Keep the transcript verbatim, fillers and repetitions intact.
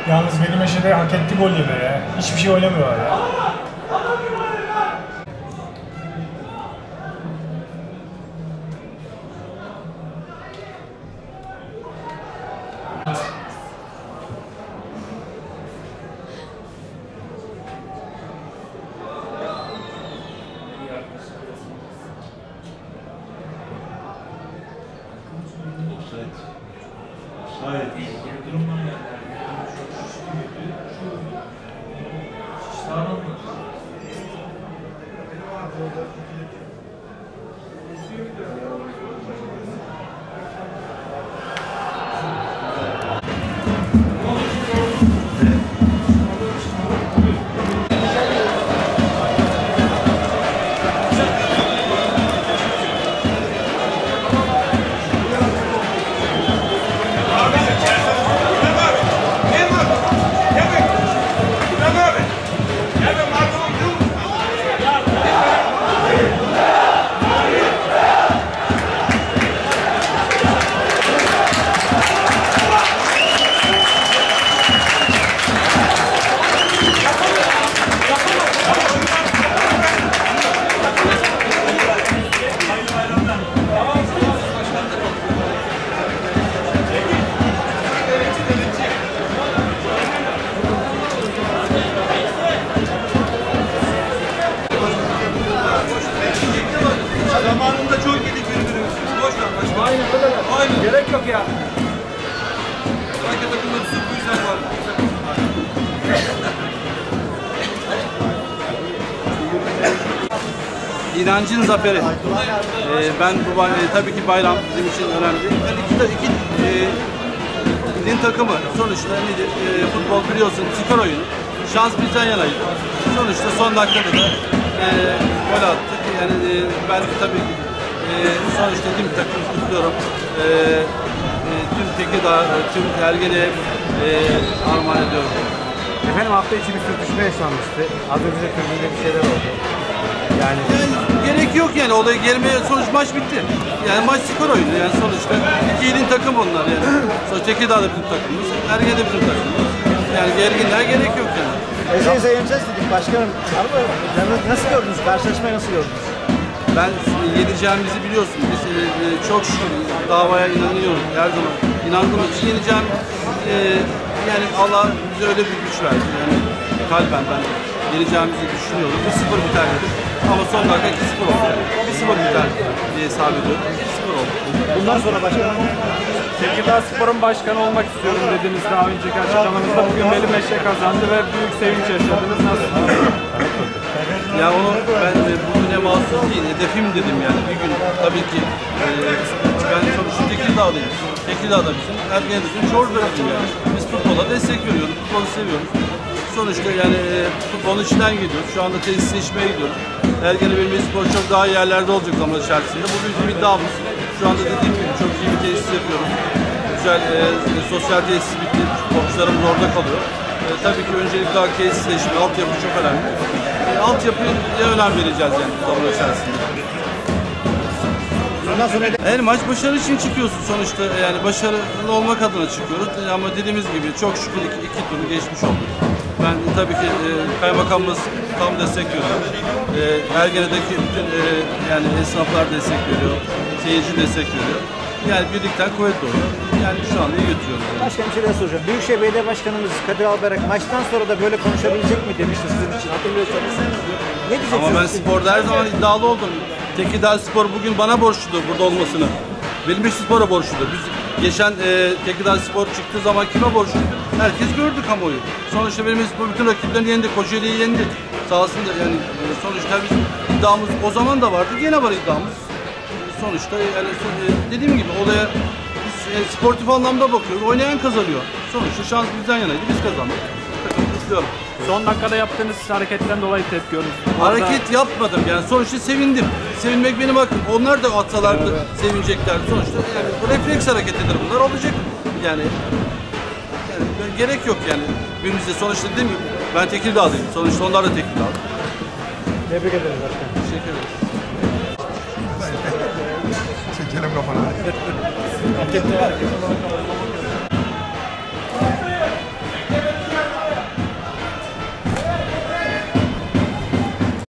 Yalnız benim eşede hak etti gol yeme ya. Hiçbir şey oynamıyorlar ya. Hayır. Zamanında çok yedik birbirimizi. Boş ver başka. Aynen o kadar. Aynen. Gerek yok ya. Sanki takımda bir sürü yüzden var. İnancın zaferi. Ee, ben bu e, tabii ki bayram bizim için önemli. Yani iki, iki e, ilin takımı sonuçta nedir? E, futbol biliyorsun skor oyunu. Şans bizden yanaydı. Sonuçta son dakikada da e, gol attık. Yani e, ben de tabii ki e, sonuçta tüm takımı kutluyorum. E, e, tüm Tekirdağ, tüm Ergen'e e, armağan ediyorum. Efendim hafta içi bir sürtüşme yaşanmıştı. Az önce de tribünde bir şeyler oldu. Yani... yani gerek yok yani olaya gelmeye, sonuç maç bitti. Yani maç skor oyunu yani sonuçta iki ilin takım onlar yani. Sonuçta Tekirdağ da bizim takımımız, Ergen de bizim takımımız. Yani gerginliğe gerek yok yani. Eze'yi yeneceğiz dedik başkanım. Ama nasıl gördünüz? Karşılaşmayı nasıl gördünüz? Ben yeneceğimizi biliyorsun. Biz e, çok şükür davaya inanıyoruz her zaman. İnandığımız için yeneceğim. E, yani Allah bize öyle bir güç verdi. Yani kalben ben yeneceğimizi düşünüyorum. bir sıfır biter dedim. Ama son dakika iki sıfır oldu. bir sıfır biter diye hesap ediyorum. iki sıfır oldu. Bundan sonra başkanım Tekirdağ Spor'un başkanı olmak istiyorum dediniz daha önceki açıklamanızda. Bugün Veli Meşe kazandı ve büyük sevinç yaşadınız. Nasıl? Ya onu ben e, bugüne mahsus değil, hedefim dedim yani bir gün tabii ki e, ben sonuçta Tekirdağ'dayım. Tekirdağ'da bizim, Ergen'de bizim Çorbörü'düm yani. Biz futbola destek veriyoruz, futbolu seviyoruz. Sonuçta yani e, futbolun içinden gidiyoruz. Şu anda tesisleşmeye gidiyoruz. Ergen'e bir spor çok daha iyi yerlerde olacak zaman içerisinde. Bu bizim iddiamız. Şu anda dediğim gibi çok iyi bir tesis yapıyoruz. Güzel e, sosyal tesis bitti. Topçularımız orada kalıyor. E, tabii ki öncelikle daha tesisleşme, altyapı çok önemli. E, altyapıya önem vereceğiz yani zaman içerisinde. Eğer maç başarı için çıkıyorsun sonuçta yani başarılı olmak adına çıkıyoruz ama dediğimiz gibi çok şükür iki, iki turu geçmiş olduk. Ben tabii ki e, kaymakamımız tam destek veriyor. E, Ergene'deki bütün e, yani esnaflar destek veriyor, seyirci destek veriyor. Yani birlikten kuvvet doğuyor. Yani şu anda iyi götürüyoruz. Yani. başkanım bir şey daha soracağım. Büyükşehir Belediye Başkanımız Kadir Albayrak maçtan sonra da böyle konuşabilecek mi demişti sizin için hatırlıyorsanız. Ne diyeceksiniz? Ama ben sporda her zaman iddialı oldum. Tekirdağ Spor bugün bana borçludur burada olmasını. Benim Spor'a borçludur. Biz geçen e, Tekirdağ Spor çıktığı zaman kime borçlu? Herkes gördü kamuoyu. Sonuçta benim Spor bütün rakiplerini yendi, Kocaeli'yi yendi. Sahasında yani e, sonuçta bizim iddiamız o zaman da vardı. Yine var iddiamız. Sonuçta yani e, dediğim gibi olaya biz e, sportif anlamda bakıyoruz. Oynayan kazanıyor. Sonuçta şans bizden yanaydı. Biz kazandık. Takım kutluyorum. Son dakikada yaptığınız hareketten dolayı tepki gördünüz. Hareket yapmadım yani sonuçta sevindim. Sevinmek benim hakkım. Onlar da atsalardı sevinecekler sonuçta. Yani bu refleks hareketidir bunlar olacak. Yani, yani gerek yok yani. Birbirimize sonuçta değil mi? Ben Tekirdağ'dayım. Sonuçta onlar da Tekirdağ'da. Tebrik ederiz başkanım. Teşekkür ederim. Çekelim kafana.